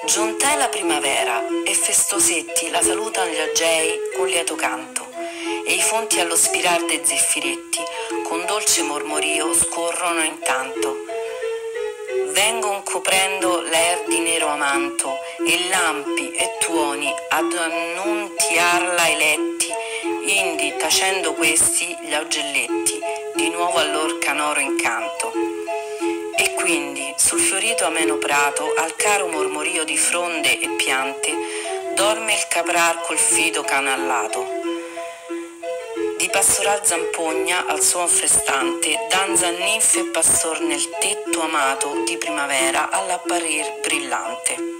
Giunta è la primavera e festosetti la salutano gli agei con lieto canto, e i fonti allo spirar dei zeffiretti con dolce mormorio scorrono intanto. Vengon coprendo l'aer di nero amanto, e lampi e tuoni ad annuntiarla i letti, indi tacendo questi gli augelletti, di nuovo al lor canoro incanto. E quindi sul fiorito ameno prato, al caro mormorio di fronde e piante, dorme il caprar col fido canallato. Di pastoral zampogna al suon frestante, danza ninfe e pastor nel tetto amato di primavera all'apparir brillante.